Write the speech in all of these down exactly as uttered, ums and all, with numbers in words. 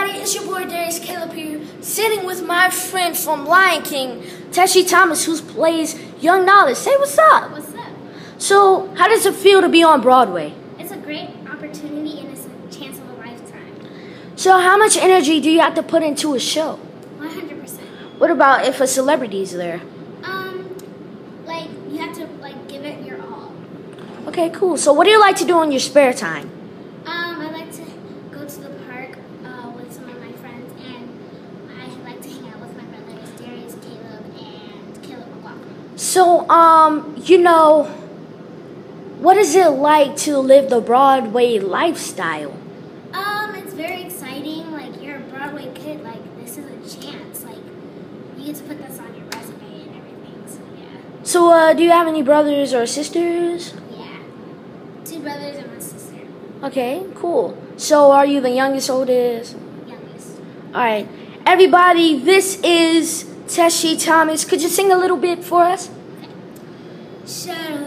everybody, it's your boy Darius Caleb here, sitting with my friend from Lion King, Teshi Thomas, who plays Young Knowledge. Say what's up. What's up? So, how does it feel to be on Broadway? It's a great opportunity and it's a chance of a lifetime. So, how much energy do you have to put into a show? one hundred percent. What about if a celebrity's there? Um, like, you have to, like, give it your all. Okay, cool. So, what do you like to do in your spare time? Um, I like to go to the park uh, with some of my friends, and I like to hang out with my brothers, Darius, Caleb, and Caleb McLaughlin. So, um, you know, what is it like to live the Broadway lifestyle? Um, it's very exciting. Like, you're a Broadway kid. Like, this is a chance. Like, you get to put this on your resume and everything. So, yeah. So, uh, do you have any brothers or sisters? Yeah. Two brothers and one sister. Okay, cool. So, are you the youngest, oldest? Youngest. All right. Everybody, this is Teshi Thomas. Could you sing a little bit for us? Shadowland,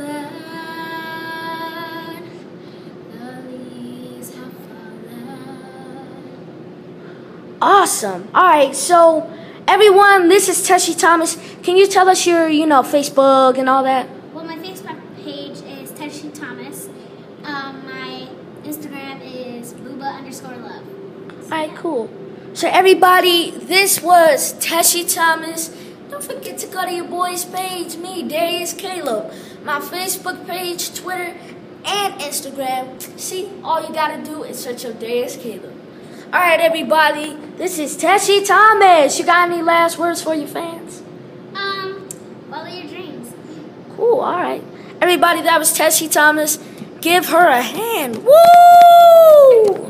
the leaves have fallen. Awesome. All right, so everyone, this is Teshi Thomas. Can you tell us your, you know, Facebook and all that? Well, my Facebook page is Teshi Thomas. Um, my Instagram is booba underscore love. So, All right, yeah. cool. So everybody, this was Teshi Thomas. Don't forget to go to your boy's page, me, Darius Caleb. My Facebook page, Twitter, and Instagram. See, all you gotta do is search up Darius Caleb. All right, everybody, this is Teshi Thomas. You got any last words for your fans? Um, follow your dreams. Cool, all right. Everybody, that was Teshi Thomas. Give her a hand. Woo!